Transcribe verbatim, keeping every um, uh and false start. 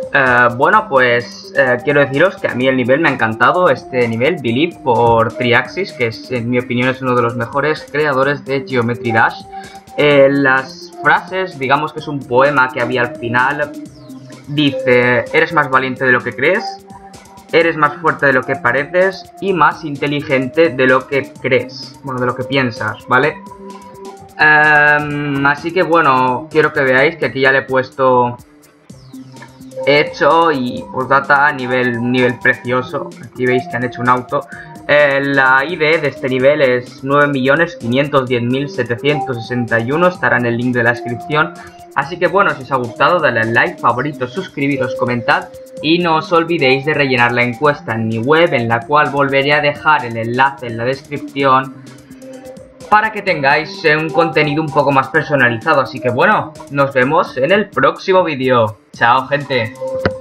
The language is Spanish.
Eh, bueno, pues eh, quiero deciros que a mí el nivel me ha encantado, este nivel, Believe, por Triaxis, que es, en mi opinión es uno de los mejores creadores de Geometry Dash. Eh, las frases, digamos que es un poema que había al final, dice: eres más valiente de lo que crees, eres más fuerte de lo que pareces y más inteligente de lo que crees, bueno, de lo que piensas, ¿vale? Um, así que bueno, quiero que veáis que aquí ya le he puesto hecho y postdata nivel, nivel precioso. Aquí veis que han hecho un auto. Eh, la I D de este nivel es nueve millones quinientos diez mil setecientos sesenta y uno, estará en el link de la descripción. Así que bueno, si os ha gustado, dale al like, favorito, suscribiros, comentad y no os olvidéis de rellenar la encuesta en mi web, en la cual volveré a dejar el enlace en la descripción para que tengáis un contenido un poco más personalizado. Así que bueno, nos vemos en el próximo vídeo. Chao, gente.